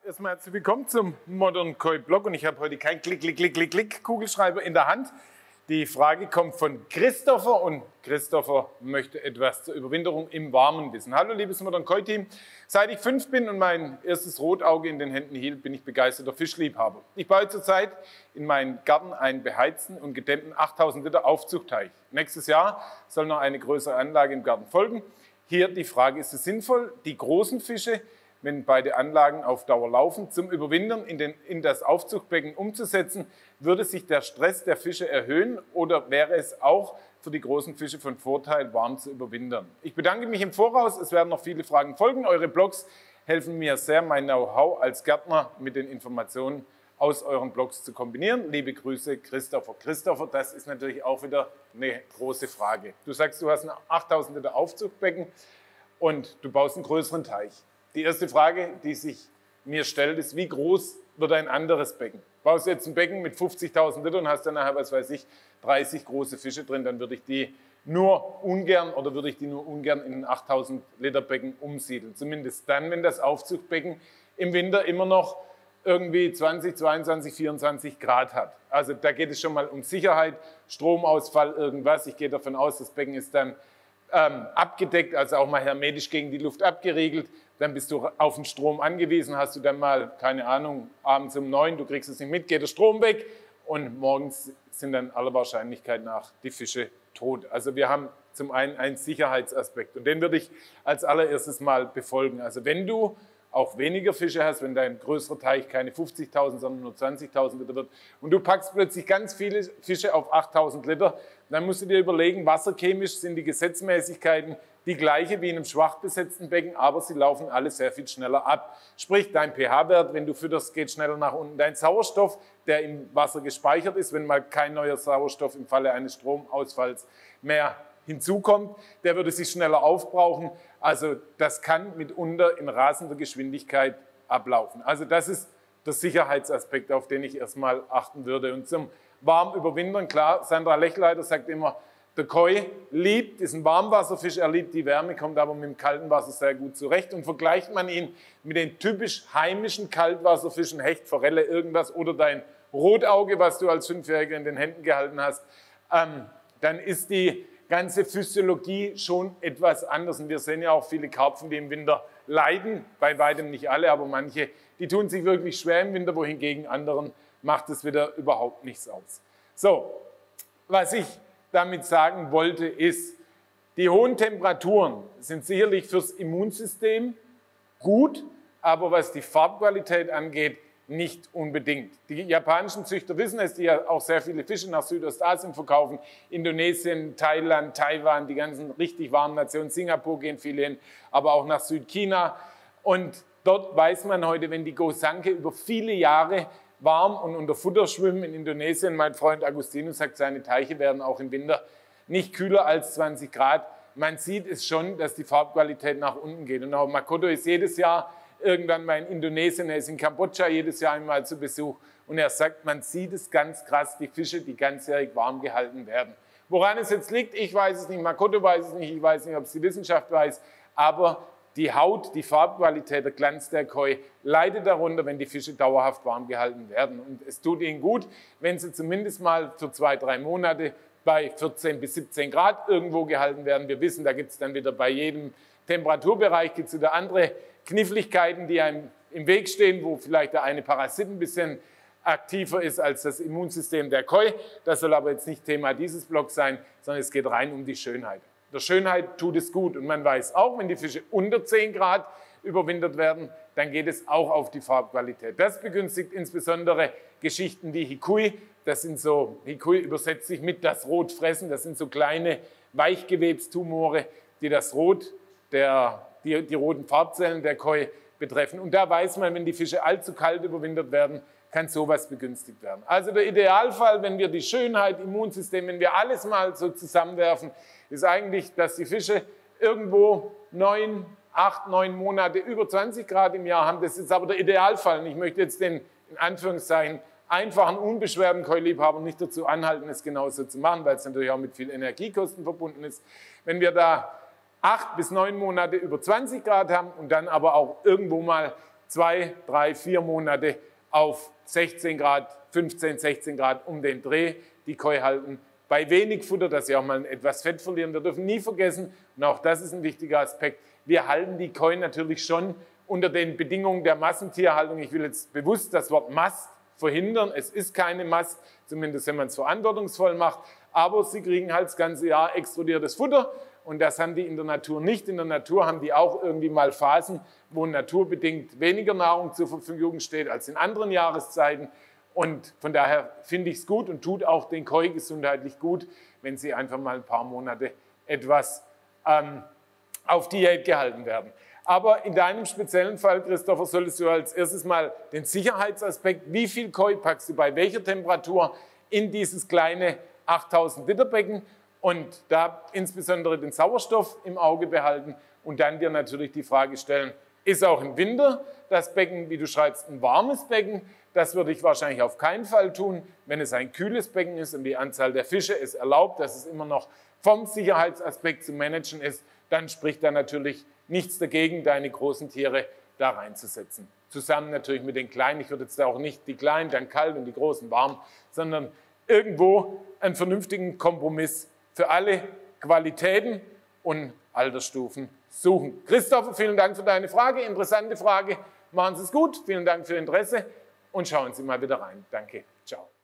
Erstmal herzlich willkommen zum Modern Koi Blog und ich habe heute keinen Kugelschreiber in der Hand. Die Frage kommt von Christopher und Christopher möchte etwas zur Überwinterung im Warmen wissen. Hallo liebes Modern Koi Team, seit ich 5 bin und mein erstes Rotauge in den Händen hielt, bin ich begeisterter Fischliebhaber. Ich baue zurzeit in meinen Garten einen beheizten und gedämmten 8000 Liter Aufzuchtteich. Nächstes Jahr soll noch eine größere Anlage im Garten folgen. Hier die Frage, ist es sinnvoll, die großen Fische, wenn beide Anlagen auf Dauer laufen, zum Überwintern in das Aufzuchtbecken umzusetzen? Würde sich der Stress der Fische erhöhen oder wäre es auch für die großen Fische von Vorteil, warm zu überwintern? Ich bedanke mich im Voraus, es werden noch viele Fragen folgen. Eure Blogs helfen mir sehr, mein Know-how als Gärtner mit den Informationen aus euren Blogs zu kombinieren. Liebe Grüße, Christopher. Christopher, das ist natürlich auch wieder eine große Frage. Du sagst, du hast ein 8000 Liter Aufzuchtbecken und du baust einen größeren Teich. Die erste Frage, die sich mir stellt, ist, wie groß wird ein anderes Becken? Baust du jetzt ein Becken mit 50.000 Liter und hast dann nachher, was weiß ich, 30 große Fische drin, dann würde ich die nur ungern in ein 8.000 Liter Becken umsiedeln. Zumindest dann, wenn das Aufzuchtbecken im Winter immer noch irgendwie 20, 22, 24 Grad hat. Also da geht es schon mal um Sicherheit, Stromausfall, irgendwas. Ich gehe davon aus, das Becken ist dann abgedeckt, also auch mal hermetisch gegen die Luft abgeriegelt. Dann bist du auf den Strom angewiesen, hast du dann mal, keine Ahnung, abends um 9, du kriegst es nicht mit, geht der Strom weg und morgens sind dann aller Wahrscheinlichkeit nach die Fische tot. Also wir haben zum einen einen Sicherheitsaspekt und den würde ich als allererstes mal befolgen. Also wenn du auch weniger Fische hast, wenn dein größerer Teich keine 50.000, sondern nur 20.000 Liter wird und du packst plötzlich ganz viele Fische auf 8.000 Liter, dann musst du dir überlegen, wasserchemisch sind die Gesetzmäßigkeiten die gleiche wie in einem schwach besetzten Becken, aber sie laufen alle sehr viel schneller ab. Sprich, dein pH-Wert, wenn du fütterst, geht schneller nach unten. Dein Sauerstoff, der im Wasser gespeichert ist, wenn mal kein neuer Sauerstoff im Falle eines Stromausfalls mehr hinzukommt, der würde sich schneller aufbrauchen. Also das kann mitunter in rasender Geschwindigkeit ablaufen. Also das ist der Sicherheitsaspekt, auf den ich erstmal achten würde. Und zum warm überwintern, klar, Sandra Lechleiter sagt immer, der Koi ist ein Warmwasserfisch, er liebt die Wärme, kommt aber mit dem kalten Wasser sehr gut zurecht. Und vergleicht man ihn mit den typisch heimischen Kaltwasserfischen, Hecht, Forelle, irgendwas oder dein Rotauge, was du als 5-Jähriger in den Händen gehalten hast, dann ist die ganze Physiologie schon etwas anders. Und wir sehen ja auch viele Karpfen, die im Winter leiden, bei weitem nicht alle, aber manche, die tun sich wirklich schwer im Winter, wohingegen anderen macht es wieder überhaupt nichts aus. So, was ich damit sagen wollte, ist, die hohen Temperaturen sind sicherlich fürs Immunsystem gut, aber was die Farbqualität angeht, nicht unbedingt. Die japanischen Züchter wissen es, die ja auch sehr viele Fische nach Südostasien verkaufen, Indonesien, Thailand, Taiwan, die ganzen richtig warmen Nationen, Singapur gehen viele hin, aber auch nach Südchina. Und dort weiß man heute, wenn die Gosanke über viele Jahre warm und unter Futter schwimmen in Indonesien. Mein Freund Agustinus sagt, seine Teiche werden auch im Winter nicht kühler als 20 Grad. Man sieht es schon, dass die Farbqualität nach unten geht. Und auch Makoto ist jedes Jahr irgendwann mal in Indonesien, er ist in Kambodscha jedes Jahr einmal zu Besuch. Und er sagt, man sieht es ganz krass, die Fische, die ganzjährig warm gehalten werden. Woran es jetzt liegt, ich weiß es nicht, Makoto weiß es nicht, ich weiß nicht, ob es die Wissenschaft weiß, aber die Haut, die Farbqualität, der Glanz der Koi leidet darunter, wenn die Fische dauerhaft warm gehalten werden. Und es tut ihnen gut, wenn sie zumindest mal für 2, 3 Monate bei 14 bis 17 Grad irgendwo gehalten werden. Wir wissen, da gibt es dann wieder bei jedem Temperaturbereich gibt es wieder andere Kniffligkeiten, die einem im Weg stehen, wo vielleicht der eine Parasit ein bisschen aktiver ist als das Immunsystem der Koi. Das soll aber jetzt nicht Thema dieses Blogs sein, sondern es geht rein um die Schönheit. Der Schönheit tut es gut und man weiß auch, wenn die Fische unter 10 Grad überwintert werden, dann geht es auch auf die Farbqualität. Das begünstigt insbesondere Geschichten wie Hikui. Das sind so, Hikui übersetzt sich mit das Rot fressen. Das sind so kleine Weichgewebstumore, die das Rot, die roten Farbzellen der Koi betreffen. Und da weiß man, wenn die Fische allzu kalt überwintert werden, kann sowas begünstigt werden. Also der Idealfall, wenn wir die Schönheit, Immunsystem, wenn wir alles mal so zusammenwerfen, ist eigentlich, dass die Fische irgendwo 8, 9 Monate über 20 Grad im Jahr haben. Das ist aber der Idealfall. Und ich möchte jetzt den, in Anführungszeichen, einfachen, unbeschwerten Koi-Liebhaber nicht dazu anhalten, es genauso zu machen, weil es natürlich auch mit viel Energiekosten verbunden ist. Wenn wir da 8 bis 9 Monate über 20 Grad haben und dann aber auch irgendwo mal 2, 3, 4 Monate auf 16 Grad, 15, 16 Grad um den Dreh die Koi halten. Bei wenig Futter, dass sie auch mal etwas Fett verlieren. Wir dürfen nie vergessen, und auch das ist ein wichtiger Aspekt, wir halten die Koi natürlich schon unter den Bedingungen der Massentierhaltung. Ich will jetzt bewusst das Wort Mast verhindern. Es ist keine Mast, zumindest wenn man es verantwortungsvoll macht. Aber sie kriegen halt das ganze Jahr extrudiertes Futter und das haben die in der Natur nicht. In der Natur haben die auch irgendwie mal Phasen, wo naturbedingt weniger Nahrung zur Verfügung steht als in anderen Jahreszeiten. Und von daher finde ich es gut und tut auch den Koi gesundheitlich gut, wenn sie einfach mal ein paar Monate etwas auf Diät gehalten werden. Aber in deinem speziellen Fall, Christopher, solltest du als erstes mal den Sicherheitsaspekt, wie viel Koi packst du bei welcher Temperatur in dieses kleine 8000 Liter Becken und da insbesondere den Sauerstoff im Auge behalten und dann dir natürlich die Frage stellen, ist auch im Winter das Becken, wie du schreibst, ein warmes Becken? Das würde ich wahrscheinlich auf keinen Fall tun. Wenn es ein kühles Becken ist und die Anzahl der Fische es erlaubt, dass es immer noch vom Sicherheitsaspekt zu managen ist, dann spricht da natürlich nichts dagegen, deine großen Tiere da reinzusetzen. Zusammen natürlich mit den Kleinen. Ich würde jetzt da auch nicht die Kleinen dann kalt und die Großen warm, sondern irgendwo einen vernünftigen Kompromiss für alle Qualitäten und Altersstufen suchen. Christopher, vielen Dank für deine Frage. Interessante Frage. Machen Sie es gut. Vielen Dank für Ihr Interesse und schauen Sie mal wieder rein. Danke. Ciao.